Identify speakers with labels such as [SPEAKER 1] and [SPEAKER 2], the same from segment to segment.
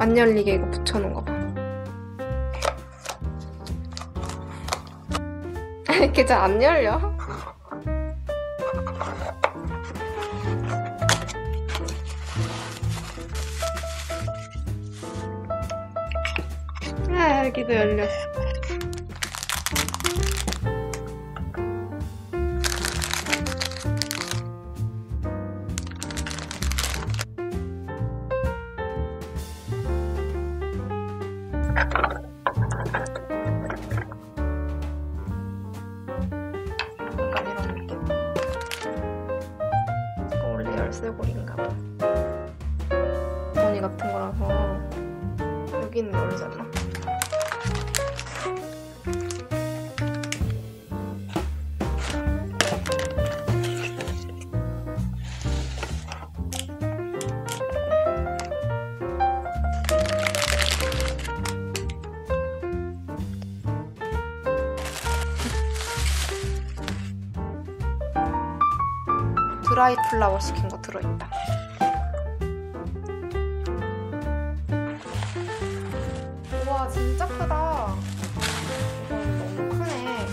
[SPEAKER 1] 안 열리게 이거 붙여놓은 거 봐. 이렇게 잘 안 열려. 아, 여기도 열렸어. 약간 이런 느낌. 이거 원래 열쇠고리인가 봐. 주머니 같은 거라서 여기는 열잖아. 드라이 플라워 시킨 거 들어있다. 우와, 진짜 크다. 이건 너무 크네.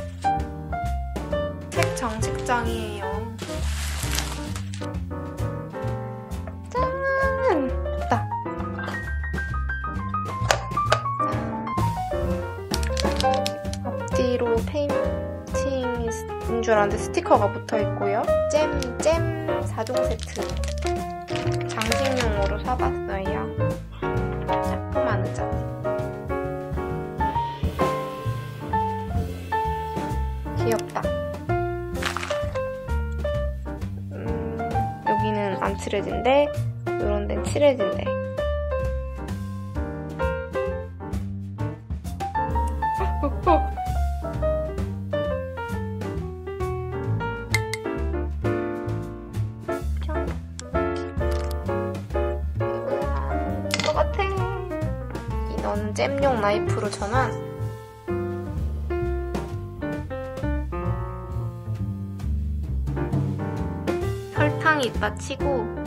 [SPEAKER 1] 책 장식장이에요. 짠! 됐다. 앞뒤로 페인팅인 줄 알았는데 스티커가 붙어있고요. 잼 4종 세트. 장식용으로 사봤어요. 작품 의자. 귀엽다. 여기는 안 칠해진대. 요런 데는 칠해진대. 똑같아. 이건 잼용 나이프로 전환. 설탕이 있다 치고